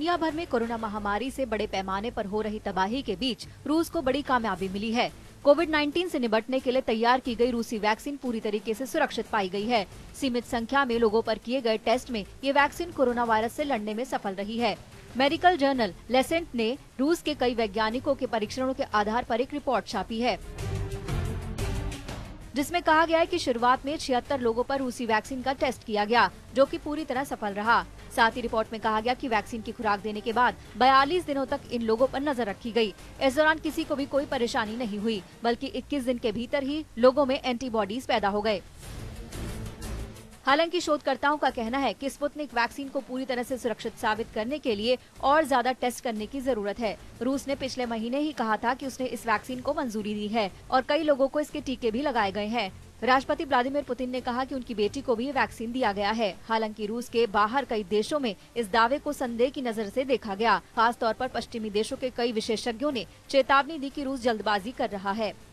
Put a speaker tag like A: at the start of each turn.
A: दुनिया भर में कोरोना महामारी से बड़े पैमाने पर हो रही तबाही के बीच रूस को बड़ी कामयाबी मिली है। कोविड-19 से निपटने के लिए तैयार की गई रूसी वैक्सीन पूरी तरीके से सुरक्षित पाई गई है। सीमित संख्या में लोगों पर किए गए टेस्ट में ये वैक्सीन कोरोना वायरस से लड़ने में सफल रही है। मेडिकल जर्नल लेसेंट ने रूस के कई वैज्ञानिकों के परीक्षणों के आधार पर एक रिपोर्ट छापी है, जिसमें कहा गया है कि शुरुआत में 76 लोगों पर रूसी वैक्सीन का टेस्ट किया गया, जो कि पूरी तरह सफल रहा। साथ ही रिपोर्ट में कहा गया कि वैक्सीन की खुराक देने के बाद 42 दिनों तक इन लोगों पर नजर रखी गई। इस दौरान किसी को भी कोई परेशानी नहीं हुई, बल्कि 21 दिन के भीतर ही लोगों में एंटीबॉडीज पैदा हो गए। हालांकि शोधकर्ताओं का कहना है कि स्पुतनिक वैक्सीन को पूरी तरह से सुरक्षित साबित करने के लिए और ज्यादा टेस्ट करने की जरूरत है। रूस ने पिछले महीने ही कहा था कि उसने इस वैक्सीन को मंजूरी दी है और कई लोगों को इसके टीके भी लगाए गए हैं। राष्ट्रपति व्लादिमीर पुतिन ने कहा कि उनकी बेटी को भी वैक्सीन दिया गया है। हालांकि रूस के बाहर कई देशों में इस दावे को संदेह की नजर से देखा गया। खास तौर पर पश्चिमी देशों के कई विशेषज्ञों ने चेतावनी दी कि रूस जल्दबाजी कर रहा है।